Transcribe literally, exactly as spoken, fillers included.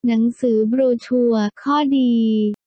หนังสือโบรชัวร์ข้อดี